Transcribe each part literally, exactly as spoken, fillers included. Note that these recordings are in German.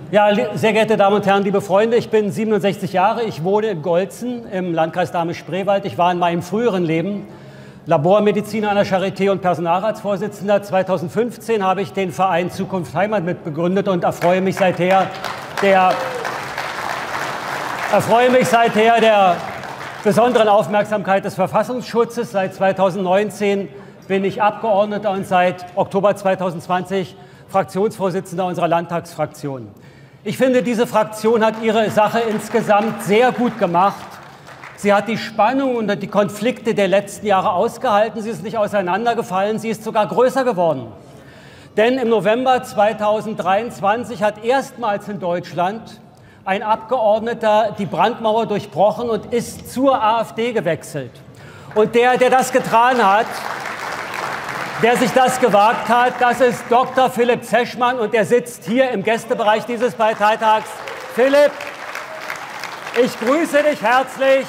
Ja, sehr geehrte Damen und Herren, liebe Freunde, ich bin siebenundsechzig Jahre, ich wohne in Golzen im Landkreis Dahme-Spreewald. Ich war in meinem früheren Leben Labormediziner an der Charité und Personalratsvorsitzender. zweitausendfünfzehn habe ich den Verein Zukunft Heimat mitbegründet und erfreue mich seither der, erfreue mich seither der besonderen Aufmerksamkeit des Verfassungsschutzes. Seit zweitausendneunzehn bin ich Abgeordneter und seit Oktober zweitausendzwanzig Fraktionsvorsitzender unserer Landtagsfraktion. Ich finde, diese Fraktion hat ihre Sache insgesamt sehr gut gemacht. Sie hat die Spannung und die Konflikte der letzten Jahre ausgehalten. Sie ist nicht auseinandergefallen, sie ist sogar größer geworden. Denn im November zweitausenddreiundzwanzig hat erstmals in Deutschland ein Abgeordneter die Brandmauer durchbrochen und ist zur AfD gewechselt. Und der, der das getan hat, der sich das gewagt hat, das ist Doktor Philipp Zeschmann und er sitzt hier im Gästebereich dieses Parteitags. Philipp, ich grüße dich herzlich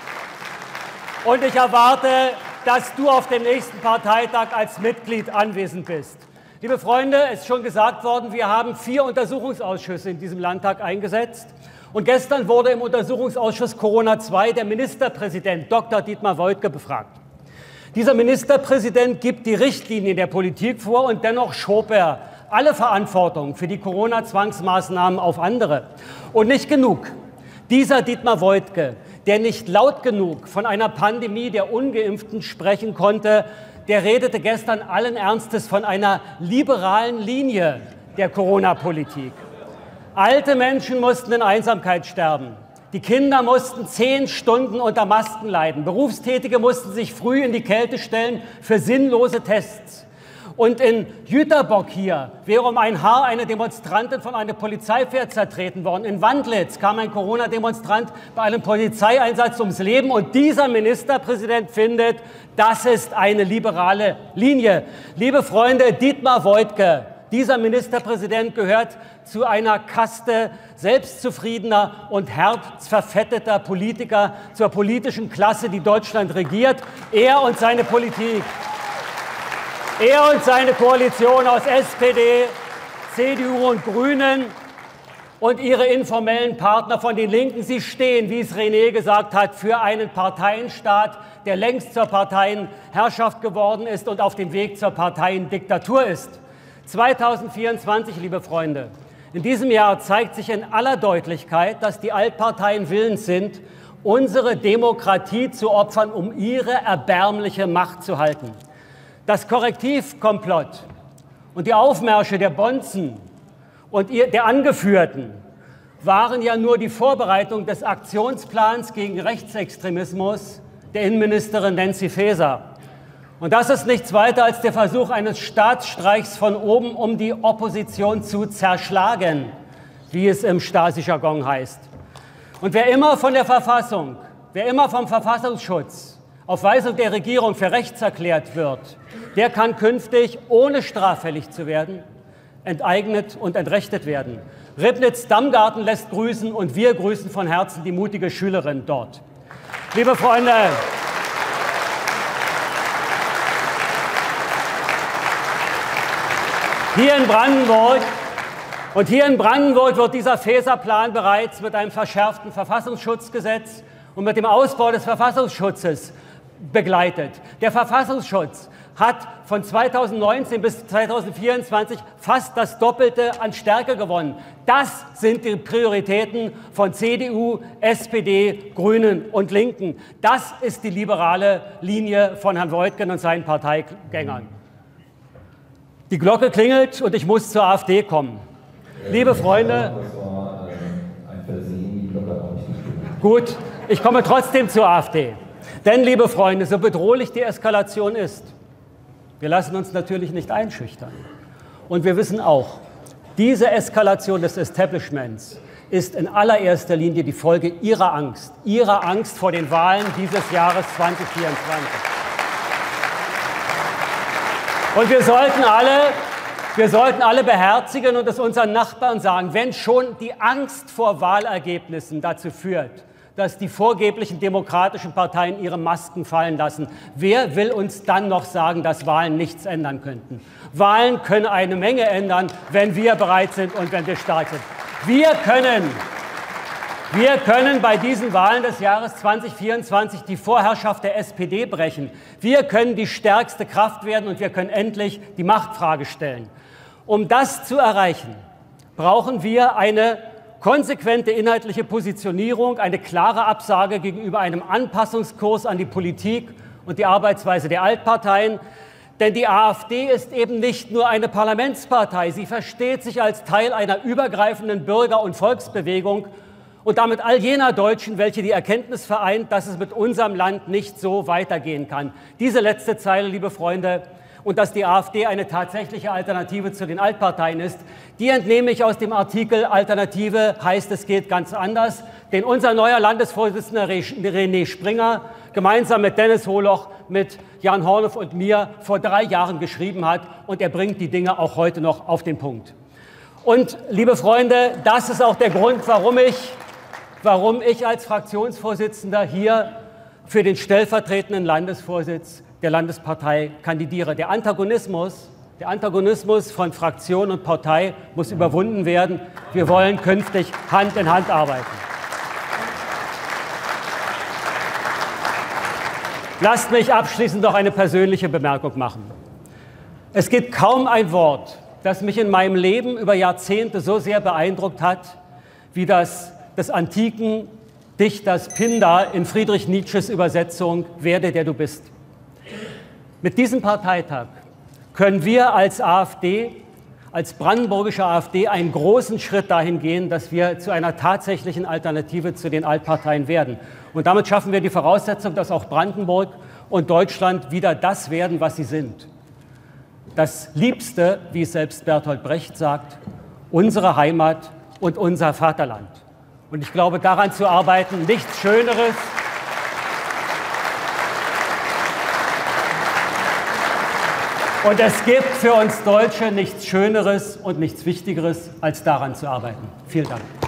und ich erwarte, dass du auf dem nächsten Parteitag als Mitglied anwesend bist. Liebe Freunde, es ist schon gesagt worden, wir haben vier Untersuchungsausschüsse in diesem Landtag eingesetzt. Und gestern wurde im Untersuchungsausschuss Corona zwei der Ministerpräsident Doktor Dietmar Woidke befragt. Dieser Ministerpräsident gibt die Richtlinien der Politik vor und dennoch schob er alle Verantwortung für die Corona-Zwangsmaßnahmen auf andere. Und nicht genug. Dieser Dietmar Woidke, der nicht laut genug von einer Pandemie der Ungeimpften sprechen konnte, der redete gestern allen Ernstes von einer liberalen Linie der Corona-Politik. Alte Menschen mussten in Einsamkeit sterben. Die Kinder mussten zehn Stunden unter Masken leiden. Berufstätige mussten sich früh in die Kälte stellen für sinnlose Tests. Und in Jüterbock hier wäre um ein Haar eine Demonstrantin von einem Polizeipferd zertreten worden. In Wandlitz kam ein Corona-Demonstrant bei einem Polizeieinsatz ums Leben. Und dieser Ministerpräsident findet, das ist eine liberale Linie. Liebe Freunde, Dietmar Woidke, dieser Ministerpräsident gehört zu einer Kaste selbstzufriedener und herzverfetteter Politiker, zur politischen Klasse, die Deutschland regiert. Er und seine Politik, er und seine Koalition aus S P D, C D U und Grünen und ihre informellen Partner von den Linken, sie stehen, wie es René gesagt hat, für einen Parteienstaat, der längst zur Parteienherrschaft geworden ist und auf dem Weg zur Parteiendiktatur ist. zweitausendvierundzwanzig, liebe Freunde, in diesem Jahr zeigt sich in aller Deutlichkeit, dass die Altparteien willens sind, unsere Demokratie zu opfern, um ihre erbärmliche Macht zu halten. Das Korrektivkomplott und die Aufmärsche der Bonzen und der Angeführten waren ja nur die Vorbereitung des Aktionsplans gegen Rechtsextremismus der Innenministerin Nancy Faeser. Und das ist nichts weiter als der Versuch eines Staatsstreichs von oben, um die Opposition zu zerschlagen, wie es im Stasi-Jargon heißt. Und wer immer von der Verfassung, wer immer vom Verfassungsschutz auf Weisung der Regierung für rechts erklärt wird, der kann künftig, ohne straffällig zu werden, enteignet und entrechtet werden. Ribnitz-Dammgarten lässt grüßen und wir grüßen von Herzen die mutige Schülerin dort. Liebe Freunde, Hier in Brandenburg und hier in Brandenburg wird dieser Faeser-Plan bereits mit einem verschärften Verfassungsschutzgesetz und mit dem Ausbau des Verfassungsschutzes begleitet. Der Verfassungsschutz hat von zweitausendneunzehn bis zweitausendvierundzwanzig fast das Doppelte an Stärke gewonnen. Das sind die Prioritäten von C D U, S P D, Grünen und Linken. Das ist die liberale Linie von Herrn Woidke und seinen Parteigängern. Die Glocke klingelt und ich muss zur AfD kommen. Liebe Freunde, gut, ich komme trotzdem zur AfD. Denn, liebe Freunde, so bedrohlich die Eskalation ist, wir lassen uns natürlich nicht einschüchtern. Und wir wissen auch, diese Eskalation des Establishments ist in allererster Linie die Folge ihrer Angst, ihrer Angst vor den Wahlen dieses Jahres zweitausendvierundzwanzig. Und wir sollten alle, wir sollten alle beherzigen und es unseren Nachbarn sagen, wenn schon die Angst vor Wahlergebnissen dazu führt, dass die vorgeblichen demokratischen Parteien ihre Masken fallen lassen. Wer will uns dann noch sagen, dass Wahlen nichts ändern könnten? Wahlen können eine Menge ändern, wenn wir bereit sind und wenn wir stark sind. Wir können, wir können bei diesen Wahlen des Jahres zweitausendvierundzwanzig die Vorherrschaft der S P D brechen. Wir können die stärkste Kraft werden und wir können endlich die Machtfrage stellen. Um das zu erreichen, brauchen wir eine konsequente inhaltliche Positionierung, eine klare Absage gegenüber einem Anpassungskurs an die Politik und die Arbeitsweise der Altparteien. Denn die AfD ist eben nicht nur eine Parlamentspartei. Sie versteht sich als Teil einer übergreifenden Bürger- und Volksbewegung und damit all jener Deutschen, welche die Erkenntnis vereint, dass es mit unserem Land nicht so weitergehen kann. Diese letzte Zeile, liebe Freunde, und dass die AfD eine tatsächliche Alternative zu den Altparteien ist, die entnehme ich aus dem Artikel Alternative heißt, es geht ganz anders, den unser neuer Landesvorsitzender René Springer gemeinsam mit Dennis Holoch, mit Jan Hornow und mir vor drei Jahren geschrieben hat. Und er bringt die Dinge auch heute noch auf den Punkt. Und, liebe Freunde, das ist auch der Grund, warum ich, warum ich als Fraktionsvorsitzender hier für den stellvertretenden Landesvorsitz der Landespartei kandidiere. Der Antagonismus, der Antagonismus von Fraktion und Partei muss überwunden werden. Wir wollen künftig Hand in Hand arbeiten. Lasst mich abschließend noch eine persönliche Bemerkung machen. Es gibt kaum ein Wort, das mich in meinem Leben über Jahrzehnte so sehr beeindruckt hat, wie das des antiken Dichters Pindar in Friedrich Nietzsches Übersetzung Werde, der du bist. Mit diesem Parteitag können wir als AfD, als brandenburgische AfD, einen großen Schritt dahin gehen, dass wir zu einer tatsächlichen Alternative zu den Altparteien werden. Und damit schaffen wir die Voraussetzung, dass auch Brandenburg und Deutschland wieder das werden, was sie sind. Das Liebste, wie es selbst Bertolt Brecht sagt, unsere Heimat und unser Vaterland. Und ich glaube, daran zu arbeiten, nichts Schöneres, und es gibt für uns Deutsche nichts Schöneres und nichts Wichtigeres, als daran zu arbeiten. Vielen Dank.